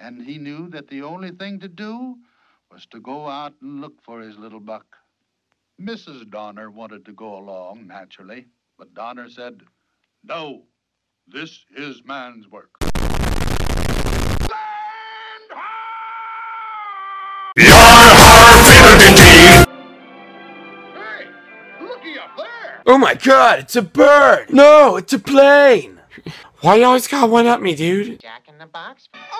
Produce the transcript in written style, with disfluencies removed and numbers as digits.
And he knew that the only thing to do was to go out and look for his little buck. Mrs. Donner wanted to go along, naturally, but Donner said, "No, this is man's work." Hey, looky up there! Oh my god, it's a bird! No, it's a plane! Why you always gotta one up me, dude? Jack in the Box?